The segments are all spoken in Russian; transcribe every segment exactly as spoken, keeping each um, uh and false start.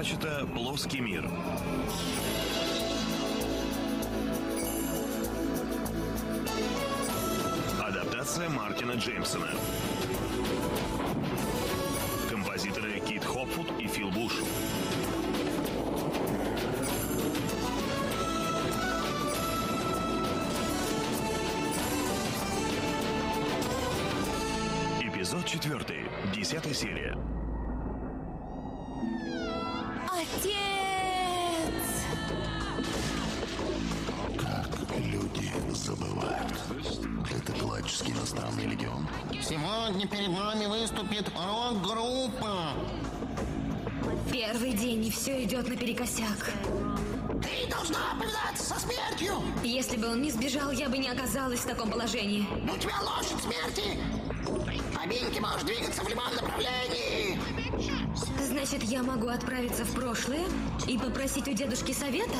Пратчетта «Плоский мир». Адаптация Мартина Джеймсона. Композиторы Кит Хопфуд и Фил Буш. Эпизод четвертый. Десятая серия. Отец! Как люди забывают. Это галактический иностранный легион. Сегодня перед нами выступит рок-группа. Первый день, и все идет наперекосяк. Ты должна повидаться со смертью. Если бы он не сбежал, я бы не оказалась в таком положении. У тебя лошадь смерти. По Бинке можешь двигаться в любом направлении. Значит, я могу отправиться в прошлое и попросить у дедушки совета?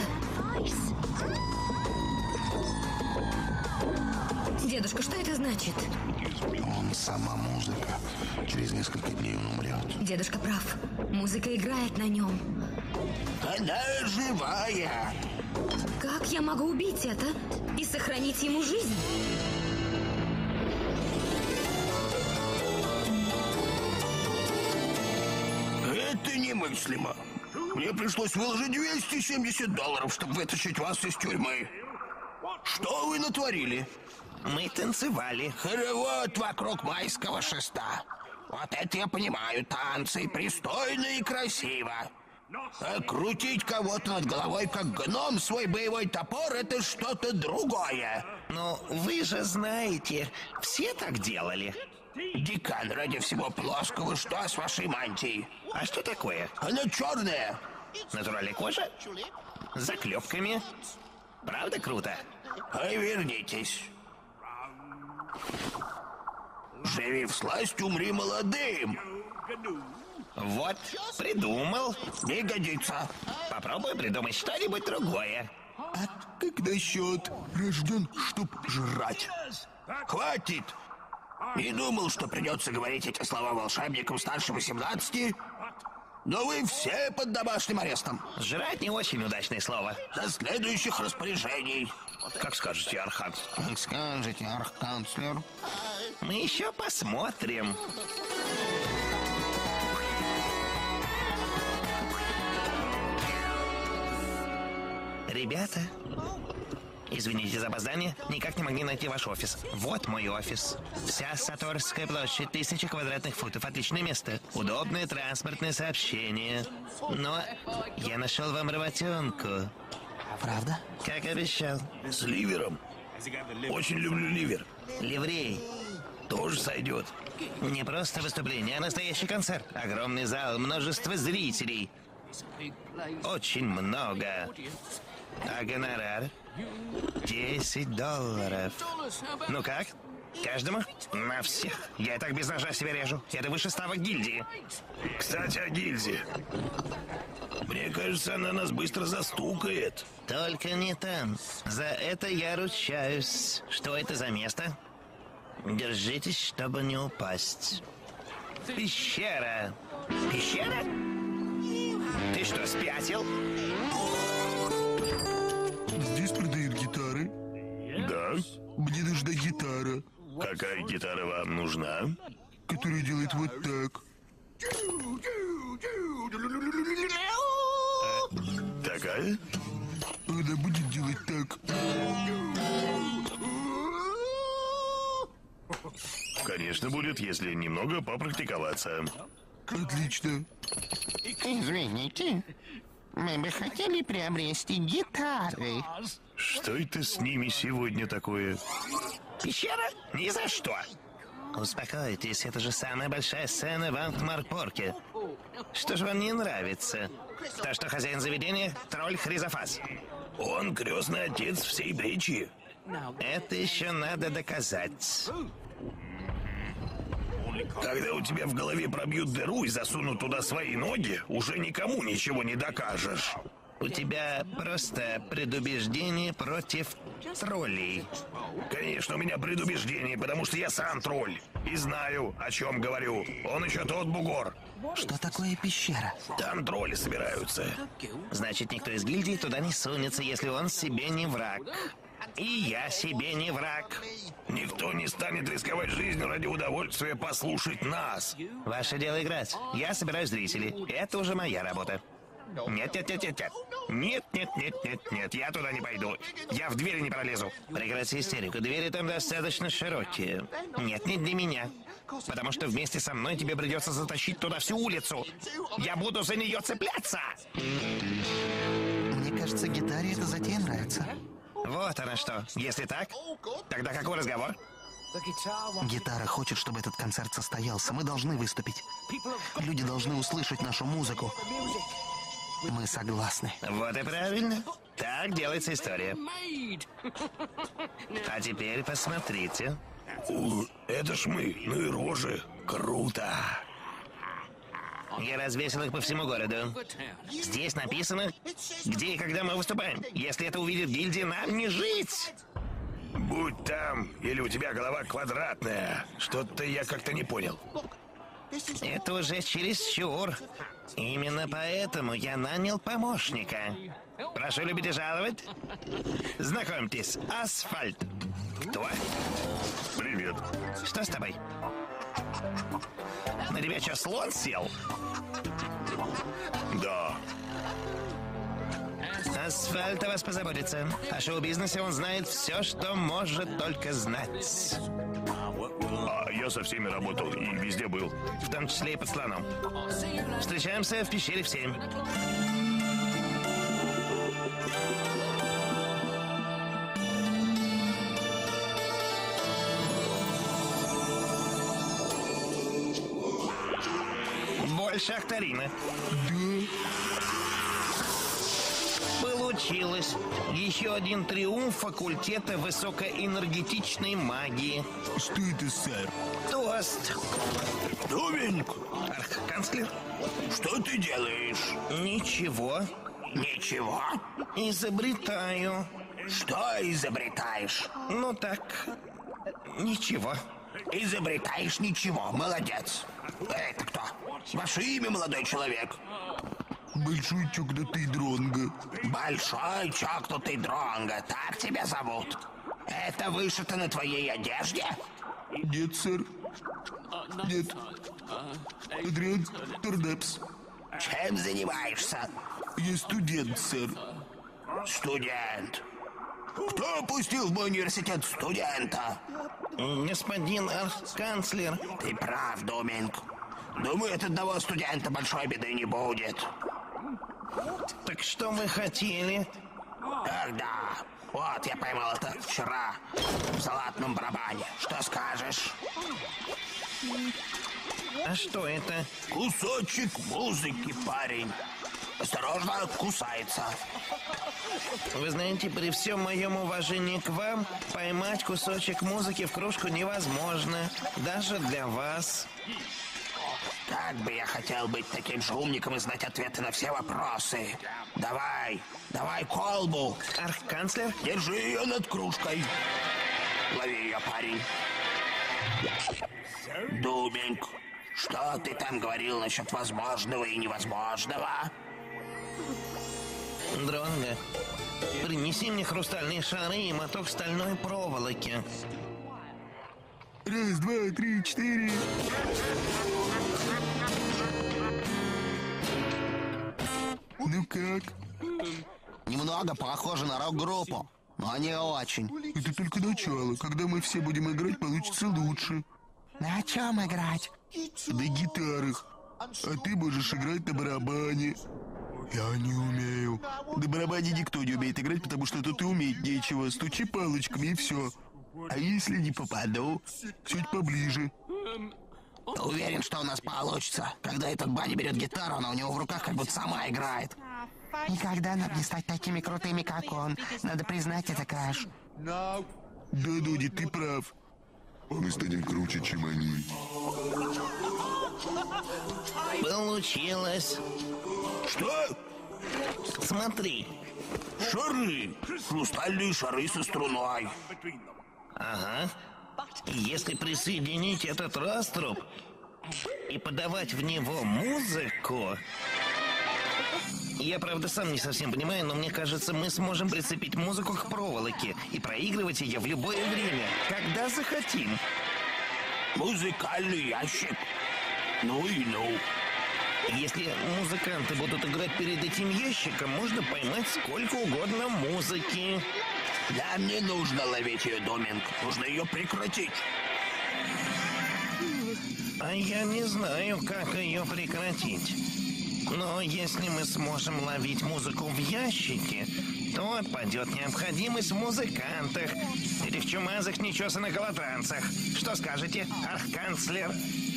Дедушка, что это значит? Он сама музыка. Через несколько дней он умрет. Дедушка прав. Музыка играет на нем. Она живая. Как я могу убить это и сохранить ему жизнь? Это немыслимо. Мне пришлось выложить двести семьдесят долларов, чтобы вытащить вас из тюрьмы. Что вы натворили? Мы танцевали. Хоровод вокруг майского шеста. Вот это я понимаю, танцы пристойно и красиво. А крутить кого-то над головой, как гном, свой боевой топор, это что-то другое. Ну, вы же знаете, все так делали. Декан, ради всего плоского, что с вашей мантией? А что такое? Она черная. Натуральная кожа? С заклепками. Правда круто? Ай, вернитесь. Живи всласть, умри молодым. Вот, придумал. Не годится. Попробуй придумать что-нибудь другое. А как насчет рожден, чтоб жрать? Хватит! Не думал, что придется говорить эти слова волшебникам старше восемнадцати, но вы все под домашним арестом. Жрать не очень удачное слово. До следующих распоряжений. Как скажете, Архан. Как скажете, архканцлер. Мы еще посмотрим. Ребята, извините за опоздание, никак не могли найти ваш офис. Вот мой офис. Вся Саторская площадь, тысяча квадратных футов, отличное место. Удобное транспортное сообщение. Но я нашел вам работенку. Правда? Как обещал. С ливером. Очень люблю ливер. Ливрей. Тоже сойдет. Не просто выступление, а настоящий концерт. Огромный зал, множество зрителей. Очень много. А гонорар? десять долларов. Ну как? Каждому? На всех. Я и так без ножа себя режу. Это выше ставок гильдии. Кстати, о гильдии. Мне кажется, она нас быстро застукает. Только не там. За это я ручаюсь. Что это за место? Держитесь, чтобы не упасть. Пещера. Пещера? Ты что, спятил? Здесь продают гитары. Да? Мне нужна гитара, Какая гитара вам нужна? которая делает вот так. Такая? Она будет делать так. Конечно, будет, если немного попрактиковаться. Отлично. Извините, мы бы хотели приобрести гитары. Что это с ними сегодня такое? Пещера? Ни за что. Успокойтесь, это же самая большая сцена в Анкмарпорке. Что же вам не нравится? То, что хозяин заведения — тролль Хризофас. Он крестный отец всей Бричи. Это еще надо доказать. Когда у тебя в голове пробьют дыру и засунут туда свои ноги, уже никому ничего не докажешь. У тебя просто предубеждение против троллей. Конечно, у меня предубеждение, потому что я сам тролль. И знаю, о чем говорю. Он еще тот бугор. Что такое пещера? Там тролли собираются. Значит, никто из гильдии туда не сунется, если он себе не враг. И я себе не враг. Никто не станет рисковать жизнью ради удовольствия послушать нас. Ваше дело играть. Я собираю зрителей. Это уже моя работа. Нет, нет, нет, нет, нет. Нет, нет, нет, нет, нет. Я туда не пойду. Я в двери не пролезу. Прекрати истерику. Двери там достаточно широкие. Нет, не для меня. Потому что вместе со мной тебе придется затащить туда всю улицу. Я буду за нее цепляться. Мне кажется, гитаре эта затея нравится. Вот она что. Если так, тогда какой разговор? Гитара хочет, чтобы этот концерт состоялся. Мы должны выступить. Люди должны услышать нашу музыку. Мы согласны. Вот и правильно. Так делается история. А теперь посмотрите. У, это ж мы. Ну и рожи. Круто. Я развесил их по всему городу. Здесь написано, где и когда мы выступаем. Если это увидит гильдия, нам не жить. Будь там, или у тебя голова квадратная. Что-то я как-то не понял. Это уже чересчур. Именно поэтому я нанял помощника. Прошу любить и жаловать. Знакомьтесь, Асфальт. Кто? Привет. Что с тобой? На тебя что, слон сел? Да. Асфальт о вас позаботится. О шоу-бизнесе он знает все, что может только знать. А я со всеми работал и везде был. В том числе и под слоном. Встречаемся в пещере в семь. Больше Ахтарина. Получилось. Еще один триумф факультета высокоэнергетичной магии. Что это, сэр? Тост. Думинг, Архканцлер? что ты делаешь? Ничего. Ничего. Изобретаю. Что изобретаешь? Ну так, ничего. Изобретаешь ничего. Молодец. Это кто? Ваше имя, молодой человек? Большой чокнутый дронго. Большой чокнутый дронго. Так тебя зовут? Это вышито на твоей одежде? Нет, сэр. Нет. Адриан Торнепс. Чем занимаешься? Я студент, сэр. Студент. Кто пустил в мой университет студента? Господин архканцлер. Ты прав, Думинг. Думаю, от одного студента большой беды не будет. Так что вы хотели? Ах да. Вот, я поймал это вчера в салатном барабане. Что скажешь? А что это? Кусочек музыки, парень. Осторожно, кусается. Вы знаете, при всем моем уважении к вам, поймать кусочек музыки в кружку невозможно. Даже для вас. Как бы я хотел быть таким же умником и знать ответы на все вопросы. Давай, давай колбу. Архканцлер? Держи ее над кружкой. Лови ее, парень. Думинг, что ты там говорил насчет возможного и невозможного? Дронго, принеси мне хрустальные шары и моток стальной проволоки. Раз, два, три, четыре. Ну как? Немного похоже на рок-группу, но не очень. Это только начало. Когда мы все будем играть, получится лучше. На чем играть? На гитарах. А ты можешь играть на барабане. Я не умею. На барабане никто не умеет играть, потому что тут и уметь нечего. Стучи палочками и все. А если не попаду? Чуть поближе. Ты уверен, что у нас получится? Когда этот Банни берет гитару, она у него в руках как будто сама играет. Никогда нам не стать такими крутыми, как он. Надо признать, это Краш. Да, Доди, ты прав. А мы станем круче, чем они. Получилось. Что? Смотри. Шары. Хрустальные шары со струной. Ага. И если присоединить этот раструб и подавать в него музыку... Я, правда, сам не совсем понимаю, но мне кажется, мы сможем прицепить музыку к проволоке и проигрывать ее в любое время, когда захотим. Музыкальный ящик. Ну и ну. Если музыканты будут играть перед этим ящиком, можно поймать сколько угодно музыки. Нам не нужно ловить ее, Доминг. Нужно ее прекратить. А я не знаю, как ее прекратить. Но если мы сможем ловить музыку в ящике, то отпадет необходимость в музыкантах или в чумазых нечесанных голотранцах. Что скажете, архканцлер?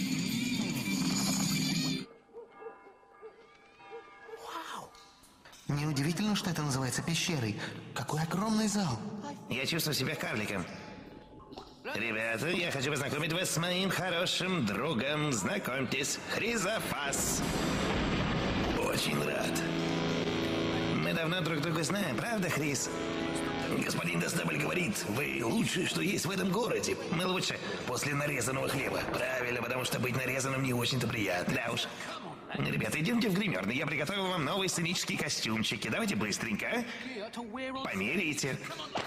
Неудивительно, что это называется пещерой. Какой огромный зал. Я чувствую себя карликом. Ребята, я хочу познакомить вас с моим хорошим другом. Знакомьтесь, Хризофас. Очень рад. Мы давно друг друга знаем, правда, Хриз? Господин Дестебль говорит, вы лучшее, что есть в этом городе. Мы лучше после нарезанного хлеба. Правильно, потому что быть нарезанным не очень-то приятно. Да уж. Ребята, идемте в гримерный. Я приготовил вам новые сценические костюмчики. Давайте быстренько, а? Померите.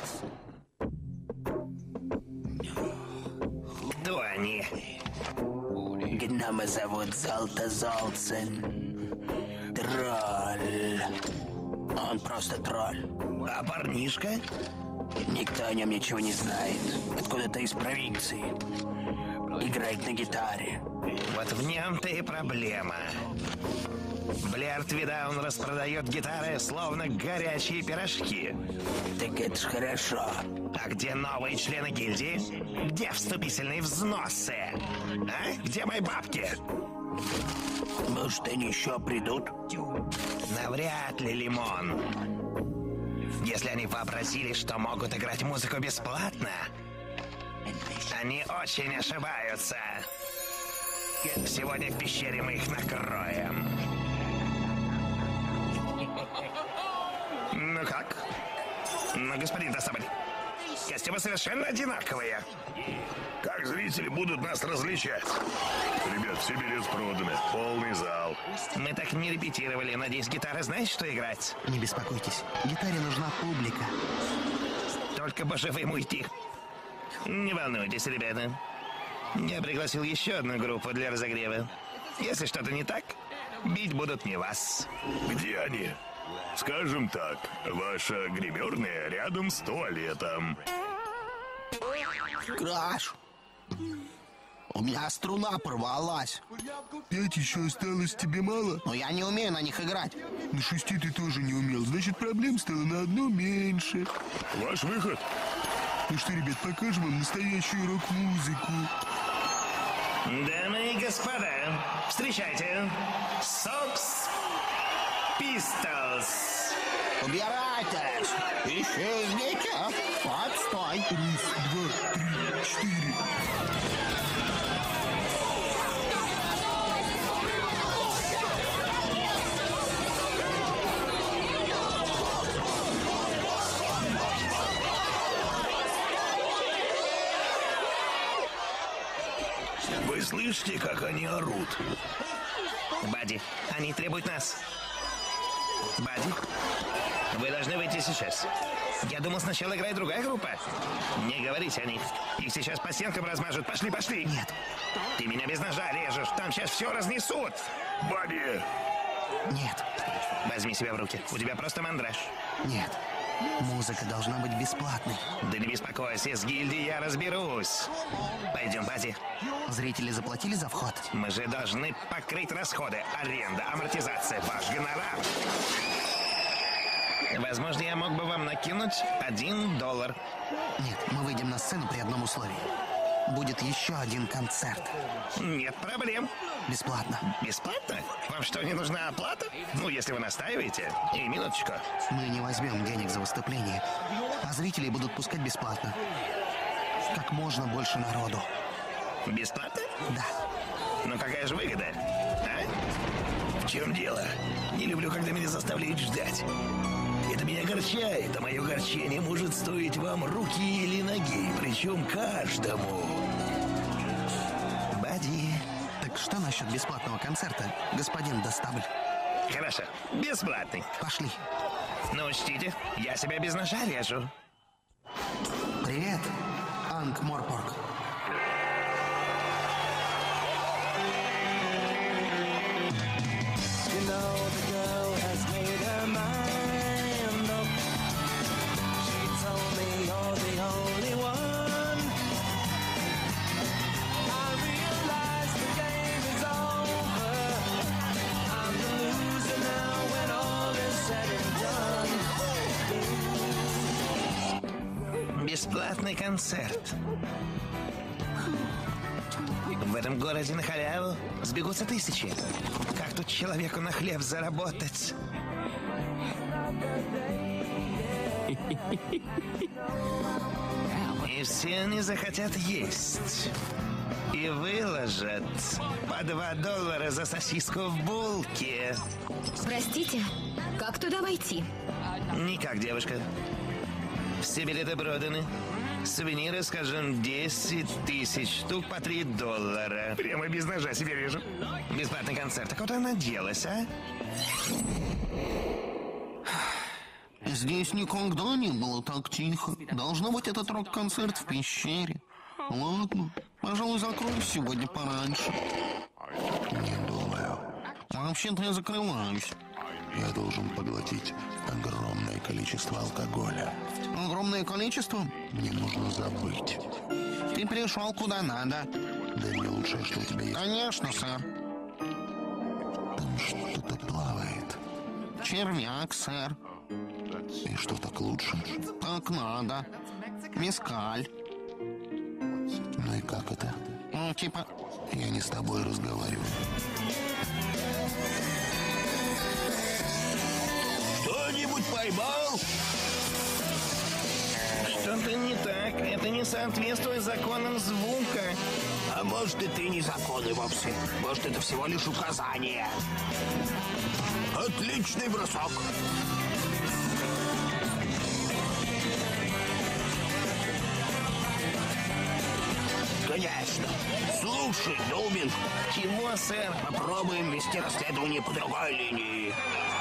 Кто они? Гнома зовут Золото-Золцин. Тролль. Он просто тролль. А парнишка? Никто о нем ничего не знает. Откуда-то из провинции. Играет на гитаре. Вот в нем-то и проблема. Блярд Видаун распродает гитары, словно горячие пирожки. Так это ж хорошо. А где новые члены гильдии? Где вступительные взносы? А? Где мои бабки? Может, они еще придут? Навряд ли, Лимон. Если они вообразили, что могут играть музыку бесплатно, они очень ошибаются. Сегодня в пещере мы их накроем. Ну как? Ну, господин Дестебль, костюмы совершенно одинаковые. Как зрители будут нас различать? Ребят, все билеты проданы. Полный зал. Мы так не репетировали. Надеюсь, гитара знает, что играть? Не беспокойтесь, гитаре нужна публика. Только бы живым уйти. Не волнуйтесь, ребята. Я пригласил еще одну группу для разогрева. Если что-то не так, бить будут не вас. Где они? Скажем так, ваша гримерная рядом с туалетом. Краш! У меня струна порвалась. Пять еще осталось, тебе мало? Но я не умею на них играть. На шести ты тоже не умел, значит проблем стало на одну меньше. Ваш выход. Ну что, ребят, покажем вам настоящую рок-музыку. Дамы и господа, встречайте, Сокс Пистолс. Убирайтесь! Исчезните! Отстой! Раз, два, три, четыре. Вы слышите, как они орут? Бадди, они требуют нас. Бадди, вы должны выйти сейчас. Я думал, сначала играет другая группа. Не говорите о них. Их сейчас по стенкам размажут. Пошли, пошли. Нет. Ты меня без ножа режешь. Там сейчас все разнесут. Бадди! Нет, Возьми себя в руки. У тебя просто мандраж. нет. Музыка должна быть бесплатной. Да не беспокойся, с гильдией я разберусь. Пойдем, Бадди. Зрители заплатили за вход? Мы же должны покрыть расходы. Аренда, амортизация, ваш гонорар. Возможно, я мог бы вам накинуть один доллар. Нет, мы выйдем на сцену при одном условии. Будет еще один концерт. Нет проблем. Бесплатно. Бесплатно? Вам что, не нужна оплата? Ну, если вы настаиваете. И минуточку. Мы не возьмем денег за выступление, а зрителей будут пускать бесплатно. Как можно больше народу. Бесплатно? Да. Ну, какая же выгода? А? В чем дело? Не люблю, когда меня заставляют ждать. Это меня огорчает, а мое огорчение может стоить вам руки или ноги, причем каждому. Бадди. Так что насчет бесплатного концерта, господин Достабль? Хорошо, бесплатный. Пошли. Но учтите, я себя без ножа режу. Привет, Анк Морпорг. Бесплатный концерт. В этом городе на халяву сбегутся тысячи. Как тут человеку на хлеб заработать? И все они захотят есть. И выложат по два доллара за сосиску в булке. Простите, как туда войти? Никак, девушка. Все билеты проданы. Сувениры, скажем, десять тысяч штук по три доллара. Прямо без ножа себе режу. Бесплатный концерт. А куда она делась, а? Здесь никогда не было так тихо. Должно быть, этот рок-концерт в пещере. Ладно, пожалуй, закроюсь сегодня пораньше. Не думаю. Вообще-то я закрываюсь. Я должен поглотить огромное количество алкоголя. Огромное количество? Мне нужно забыть. Ты пришел куда надо. Дай мне лучшее, что у тебя есть. Конечно, сэр. Там что-то плавает. Червяк, сэр. И что так лучше? Так надо. Мескаль. Ну и как это? Ну, типа... Я не с тобой разговариваю. Кто-нибудь поймал? Что-то не так. Это не соответствует законам звука. А может, это и не законы вовсе. Может, это всего лишь указание. Отличный бросок. Конечно. Слушай, Доумин, Чего, сэр? попробуем вести расследование по другой линии.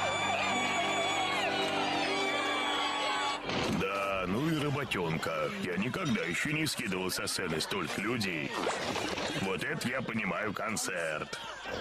Да, ну и работенка. Я никогда еще не скидывал со сцены столько людей. Вот это я понимаю концерт.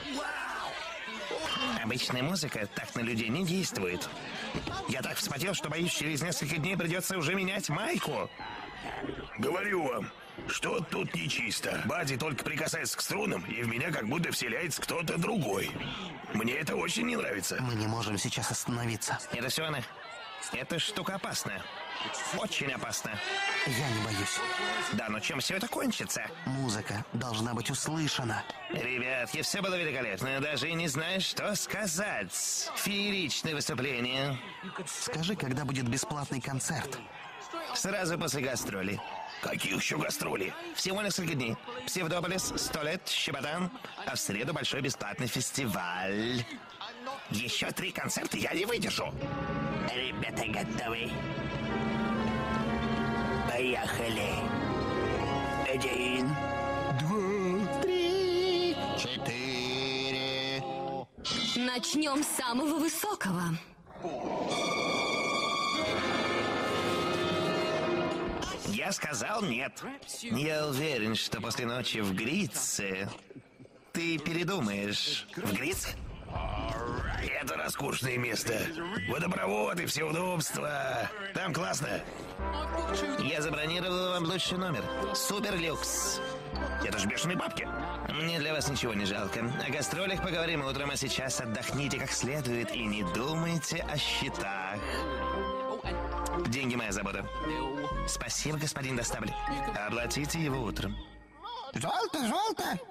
Обычная музыка так на людей не действует. Я так вспотел, что боюсь, через несколько дней придется уже менять майку. Говорю вам, что тут нечисто. Бадди только прикасается к струнам, и в меня как будто вселяется кто-то другой. Мне это очень не нравится. Мы не можем сейчас остановиться. Это все она. Эта штука опасна. Очень опасна. Я не боюсь. Да, но чем все это кончится? Музыка должна быть услышана. Ребятки, все было великолепно. Даже и не знаешь, что сказать. Фееричное выступление. Скажи, когда будет бесплатный концерт? Сразу после гастролей. Каких еще гастролей? Всего несколько дней. Псевдополис, сто лет, Щеботан. А в среду большой бесплатный фестиваль. Еще три концерта я не выдержу. Ребята готовы? Поехали. Один. Два. Три. Четыре. Начнем с самого высокого. Я сказал нет. Я уверен, что после ночи в Грице ты передумаешь. В Гриц? Это роскошное место. Водопровод и все удобства. Там классно. Я забронировал вам лучший номер. Суперлюкс. Это ж бешеные бабки. Мне для вас ничего не жалко. О гастролях поговорим утром, а сейчас отдохните как следует и не думайте о счетах. Деньги моя забота. Спасибо, господин Достабль. Оплатите его утром. Золото, золото.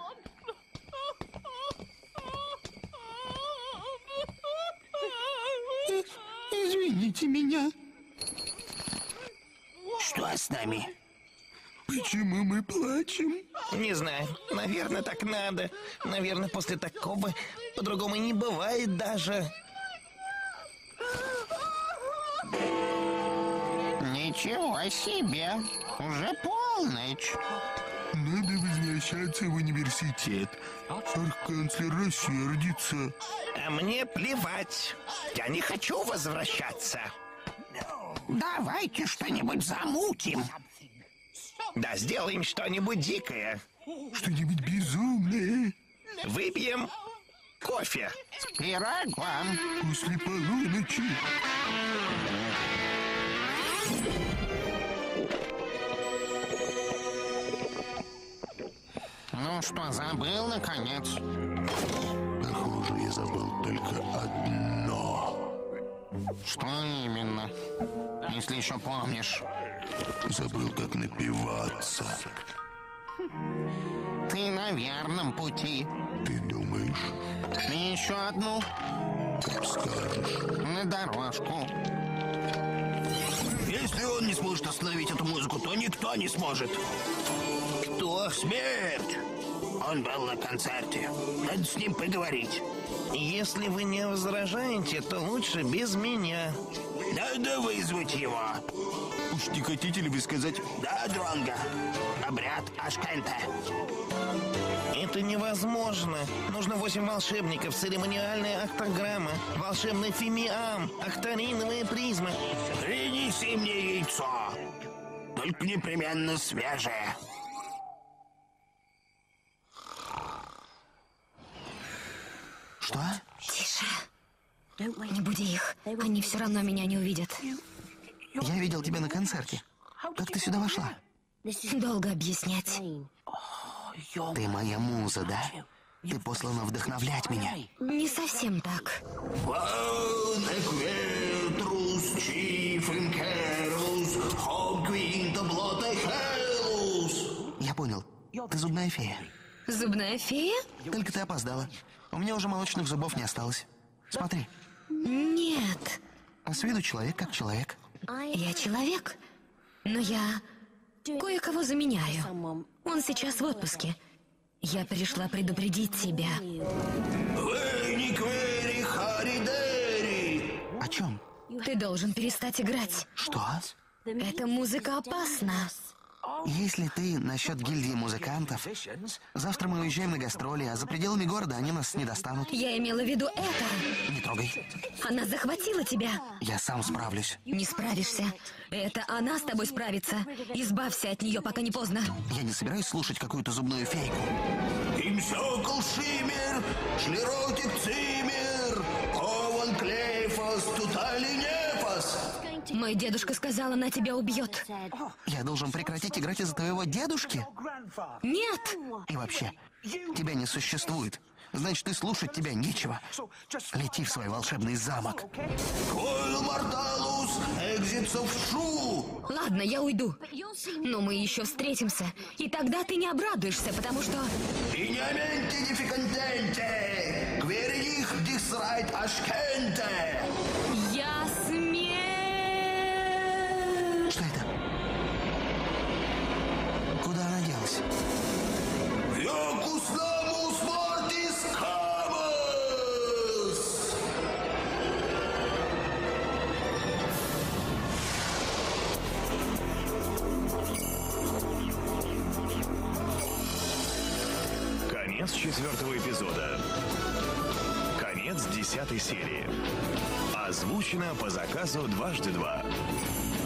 Извините меня. Что с нами? Почему мы плачем? Не знаю, наверное, так надо. Наверное, после такого по-другому не бывает даже. Ничего себе, уже полночь. Надо возвращаться в университет. Архканцлер рассердится. А мне плевать. Я не хочу возвращаться. Давайте что-нибудь замутим. Да сделаем что-нибудь дикое. Что-нибудь безумное. Выпьем кофе. Пирогом. После полуночи. Ну что, забыл, наконец? Похоже, я забыл только одно. Что именно? Если еще помнишь. Забыл, как напиваться. Ты на верном пути. Ты думаешь? И еще одну Как скажешь. на дорожку. Если он не сможет остановить эту музыку, то никто не сможет. Кто? Смерть! Он был на концерте. Надо с ним поговорить. Если вы не возражаете, то лучше без меня. Надо вызвать его. Уж не хотите ли вы сказать... Да, Дронго. Обряд Ашкента. Это невозможно. Нужно восемь волшебников, церемониальная октограмма, волшебный фимиам, акториновая призма. Принеси мне яйцо. Только непременно свежее. Что? Тише. Не буди их. Они все равно меня не увидят. Я видел тебя на концерте. Как ты сюда вошла? Долго объяснять. Ты моя муза, да? Ты послана вдохновлять меня. Не совсем так. Я понял. Ты зубная фея. Зубная фея? Только ты опоздала. У меня уже молочных зубов не осталось. Смотри. Нет. А с виду человек как человек. Я человек. Но я кое-кого заменяю. Он сейчас в отпуске. Я пришла предупредить тебя. О чем? Ты должен перестать играть. Что? Эта музыка опасна. Если ты насчет гильдии музыкантов, завтра мы уезжаем на гастроли, а за пределами города они нас не достанут. Я имела в виду это. Не трогай. Она захватила тебя. Я сам справлюсь. Не справишься. Это она с тобой справится. Избавься от нее, пока не поздно. Я не собираюсь слушать какую-то зубную фейку. Имсёкл Шиммер, Шлеротик Циммер, Ован Клейфос, Тутали Нефос. Мой дедушка сказал, она тебя убьет. Я должен прекратить играть из-за твоего дедушки? Нет! И вообще, тебя не существует. Значит, и слушать тебя нечего. Лети в свой волшебный замок. Койл Морталус, Экзитсов Шу. Ладно, я уйду. Но мы еще встретимся. И тогда ты не обрадуешься, потому что... Иньяменте дификонтенте, Кверих дисрайт Ашкенте. Я смею... Что это? Куда она делась? Йокус намус мортис камус. Конец четвертого эпизода. Конец десятой серии. Озвучено по заказу дважды два.